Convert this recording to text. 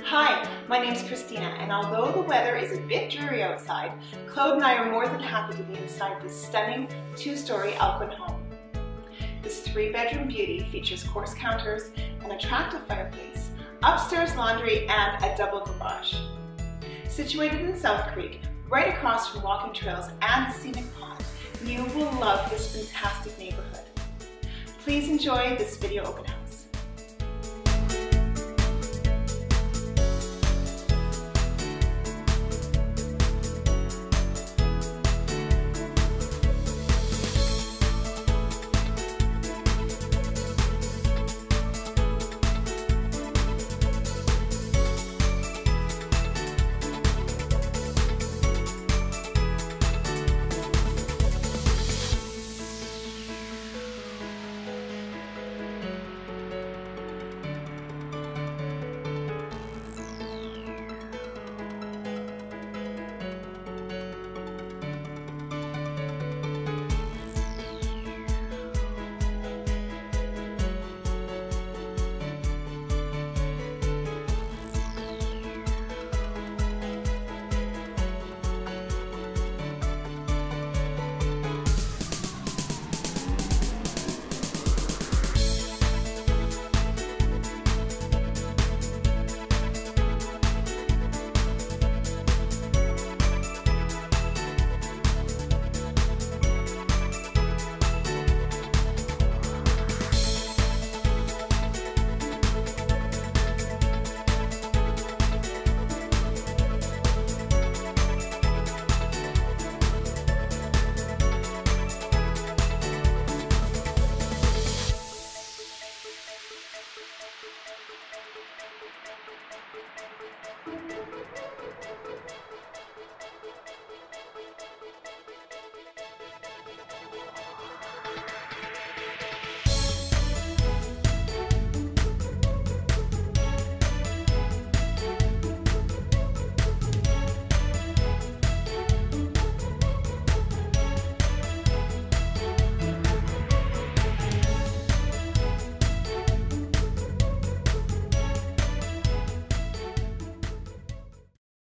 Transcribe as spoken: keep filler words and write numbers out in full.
Hi, my name's Christina, and although the weather is a bit dreary outside, Claude and I are more than happy to be inside this stunning two-story Alcuin home. This three-bedroom beauty features coarse counters, an attractive fireplace, upstairs laundry, and a double garage. Situated in South Creek, right across from walking trails and a scenic pond, you will love this fantastic neighborhood. Please enjoy this video open house.